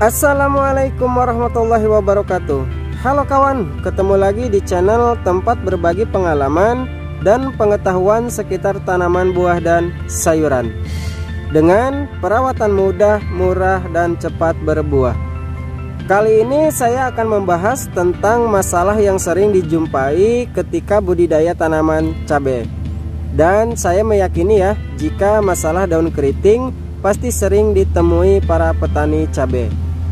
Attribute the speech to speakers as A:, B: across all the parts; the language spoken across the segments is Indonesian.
A: Assalamualaikum warahmatullahi wabarakatuh. Halo kawan, ketemu lagi di channel tempat berbagi pengalaman dan pengetahuan sekitar tanaman buah dan sayuran dengan perawatan mudah, murah, dan cepat berbuah. Kali ini saya akan membahas tentang masalah yang sering dijumpai ketika budidaya tanaman cabai. Dan saya meyakini ya, jika masalah daun keriting pasti sering ditemui para petani cabai.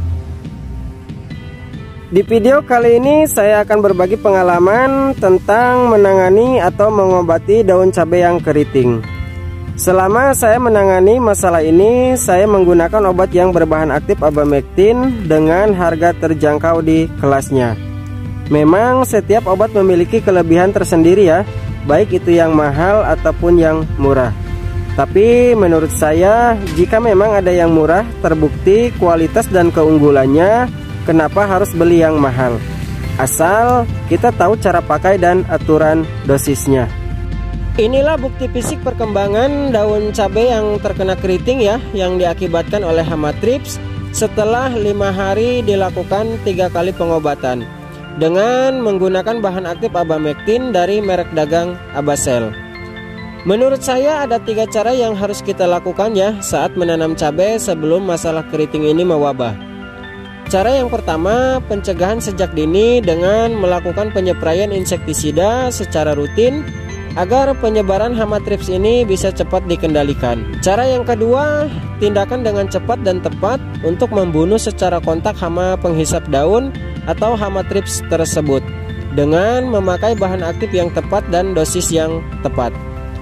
A: Di video kali ini saya akan berbagi pengalaman tentang menangani atau mengobati daun cabai yang keriting. Selama saya menangani masalah ini, saya menggunakan obat yang berbahan aktif abamectin dengan harga terjangkau di kelasnya. Memang setiap obat memiliki kelebihan tersendiri ya, baik itu yang mahal ataupun yang murah. Tapi menurut saya, jika memang ada yang murah, terbukti kualitas dan keunggulannya, kenapa harus beli yang mahal? Asal kita tahu cara pakai dan aturan dosisnya. Inilah bukti fisik perkembangan daun cabai yang terkena keriting ya, yang diakibatkan oleh hama thrips setelah 5 hari dilakukan 3 kali pengobatan dengan menggunakan bahan aktif abamectin dari merek dagang Abasel. Menurut saya ada 3 cara yang harus kita lakukan ya saat menanam cabai sebelum masalah keriting ini mewabah. Cara yang pertama, pencegahan sejak dini dengan melakukan penyepraian insektisida secara rutin agar penyebaran hama thrips ini bisa cepat dikendalikan. Cara yang kedua, tindakan dengan cepat dan tepat untuk membunuh secara kontak hama penghisap daun atau hama thrips tersebut dengan memakai bahan aktif yang tepat dan dosis yang tepat.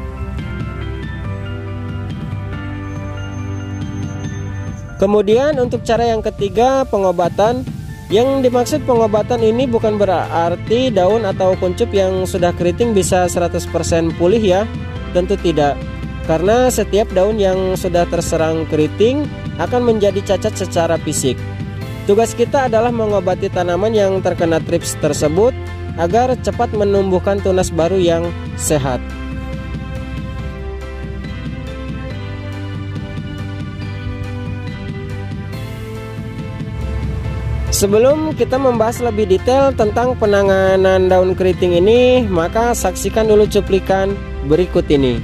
A: Kemudian untuk cara yang ketiga, pengobatan. Yang dimaksud pengobatan ini bukan berarti daun atau kuncup yang sudah keriting bisa 100% pulih ya. Tentu tidak. Karena setiap daun yang sudah terserang keriting akan menjadi cacat secara fisik. Tugas kita adalah mengobati tanaman yang terkena thrips tersebut agar cepat menumbuhkan tunas baru yang sehat. Sebelum kita membahas lebih detail tentang penanganan daun keriting ini, maka saksikan dulu cuplikan berikut ini.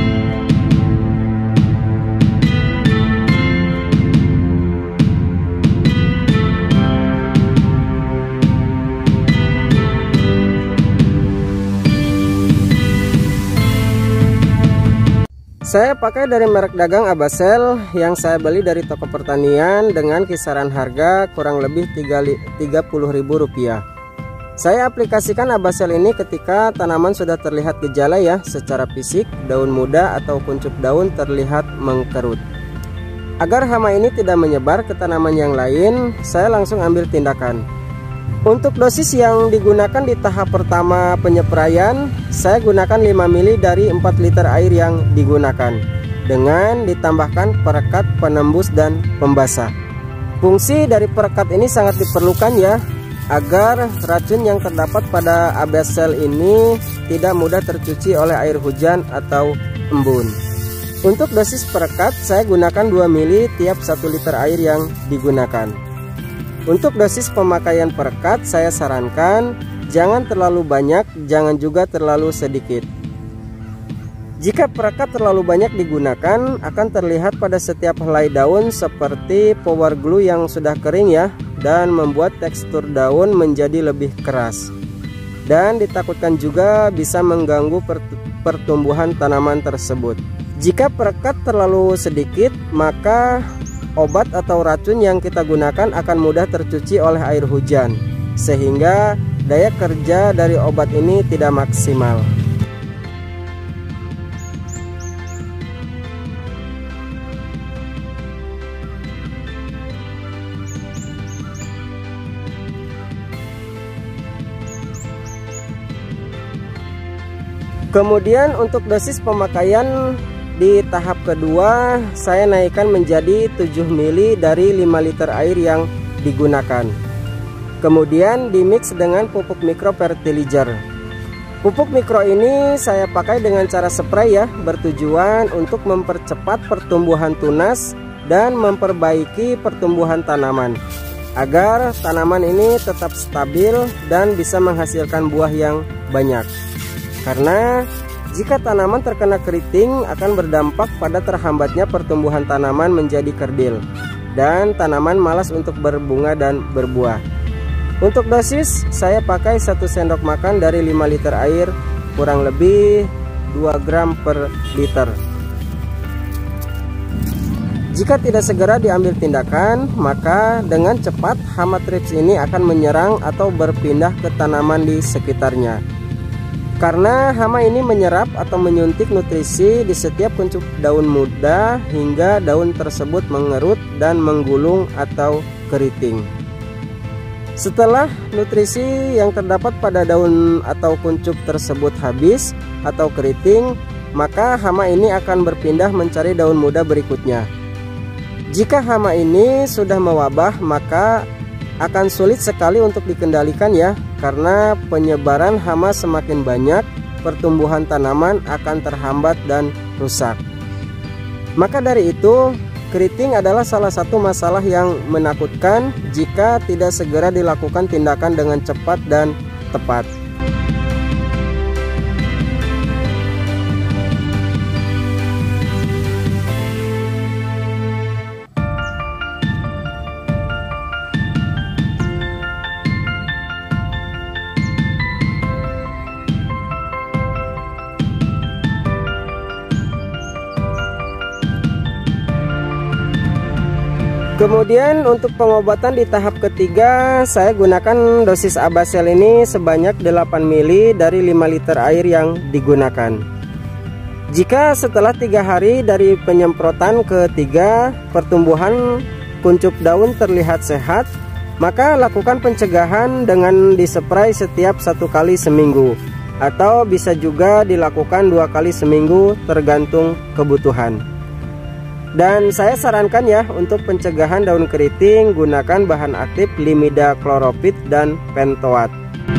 A: Saya pakai dari merek dagang Abasel yang saya beli dari toko pertanian dengan kisaran harga kurang lebih Rp30.000. Saya aplikasikan Abasel ini ketika tanaman sudah terlihat gejala ya secara fisik, daun muda atau kuncup daun terlihat mengkerut. Agar hama ini tidak menyebar ke tanaman yang lain, saya langsung ambil tindakan. Untuk dosis yang digunakan di tahap pertama penyepraian, saya gunakan 5 ml dari 4 liter air yang digunakan dengan ditambahkan perekat, penembus, dan pembasah. Fungsi dari perekat ini sangat diperlukan ya, agar racun yang terdapat pada Abasel ini tidak mudah tercuci oleh air hujan atau embun. Untuk dosis perekat, saya gunakan 2 ml tiap 1 liter air yang digunakan. Untuk dosis pemakaian perekat, saya sarankan jangan terlalu banyak, jangan juga terlalu sedikit. Jika perekat terlalu banyak digunakan, akan terlihat pada setiap helai daun seperti power glue yang sudah kering ya, dan membuat tekstur daun menjadi lebih keras. Dan ditakutkan juga bisa mengganggu pertumbuhan tanaman tersebut. Jika perekat terlalu sedikit, maka obat atau racun yang kita gunakan akan mudah tercuci oleh air hujan, sehingga daya kerja dari obat ini tidak maksimal. Kemudian untuk dosis pemakaian di tahap kedua, saya naikkan menjadi 7 ml dari 5 liter air yang digunakan. Kemudian dimix dengan pupuk mikro fertilizer. Pupuk mikro ini saya pakai dengan cara spray ya, bertujuan untuk mempercepat pertumbuhan tunas dan memperbaiki pertumbuhan tanaman. agar tanaman ini tetap stabil dan bisa menghasilkan buah yang banyak. Karena jika tanaman terkena keriting akan berdampak pada terhambatnya pertumbuhan tanaman menjadi kerdil dan tanaman malas untuk berbunga dan berbuah. Untuk dosis saya pakai 1 sendok makan dari 5 liter air, kurang lebih 2 gram per liter. Jika tidak segera diambil tindakan, maka dengan cepat hama trips ini akan menyerang atau berpindah ke tanaman di sekitarnya. Karena hama ini menyerap atau menyuntik nutrisi di setiap kuncup daun muda hingga daun tersebut mengerut dan menggulung atau keriting. Setelah nutrisi yang terdapat pada daun atau kuncup tersebut habis atau keriting, maka hama ini akan berpindah mencari daun muda berikutnya. Jika hama ini sudah mewabah, maka akan sulit sekali untuk dikendalikan ya, karena penyebaran hama semakin banyak, pertumbuhan tanaman akan terhambat dan rusak. Maka dari itu, keriting adalah salah satu masalah yang menakutkan jika tidak segera dilakukan tindakan dengan cepat dan tepat. Kemudian untuk pengobatan di tahap ketiga, saya gunakan dosis Abasel ini sebanyak 8 ml dari 5 liter air yang digunakan. Jika setelah 3 hari dari penyemprotan ketiga pertumbuhan kuncup daun terlihat sehat, maka lakukan pencegahan dengan dispray setiap 1 kali seminggu, atau bisa juga dilakukan 2 kali seminggu tergantung kebutuhan. Dan saya sarankan ya, untuk pencegahan daun keriting gunakan bahan aktif limidacloropid dan pentoat.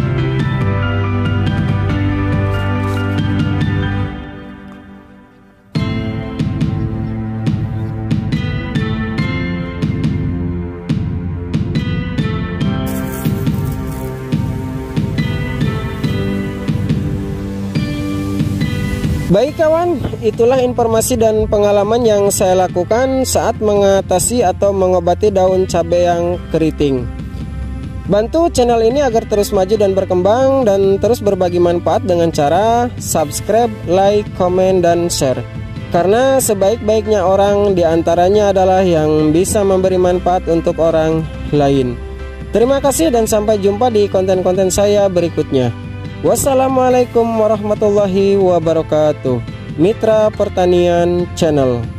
A: Baik kawan, itulah informasi dan pengalaman yang saya lakukan saat mengatasi atau mengobati daun cabai yang keriting. Bantu channel ini agar terus maju dan berkembang, dan terus berbagi manfaat dengan cara subscribe, like, komen, dan share. Karena sebaik-baiknya orang diantaranya adalah yang bisa memberi manfaat untuk orang lain. Terima kasih dan sampai jumpa di konten-konten saya berikutnya. Wassalamualaikum warahmatullahi wabarakatuh. Mitra Pertanian Channel.